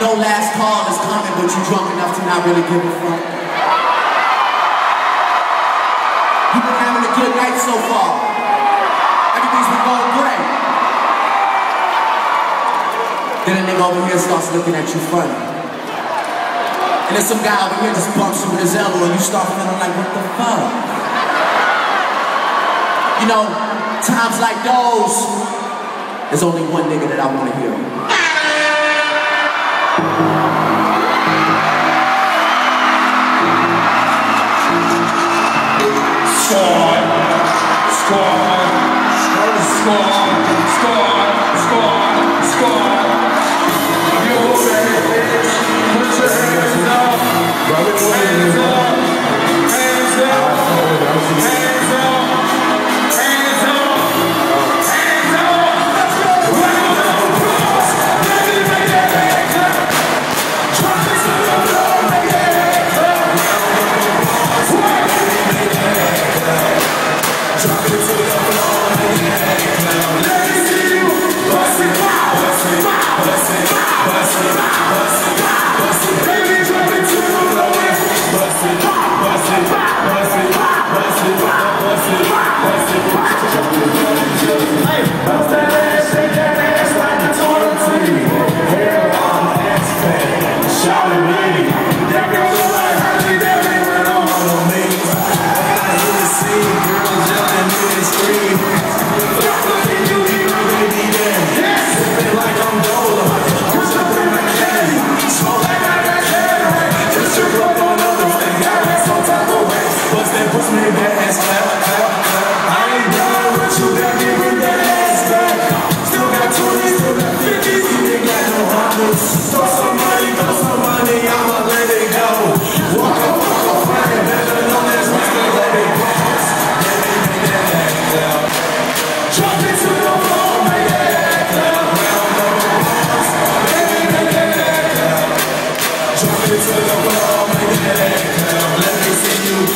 know last call is coming, but you drunk enough to not really give a fuck. You've been having a good night so far. Everything's been going great. Then a nigga over here starts looking at you funny. And then some guy over here just bumps you with his elbow and you start feeling like, what the fuck? You know, times like those, there's only one nigga that I want to hear.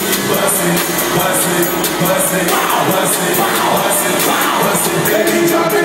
Bust it, baby, drop it.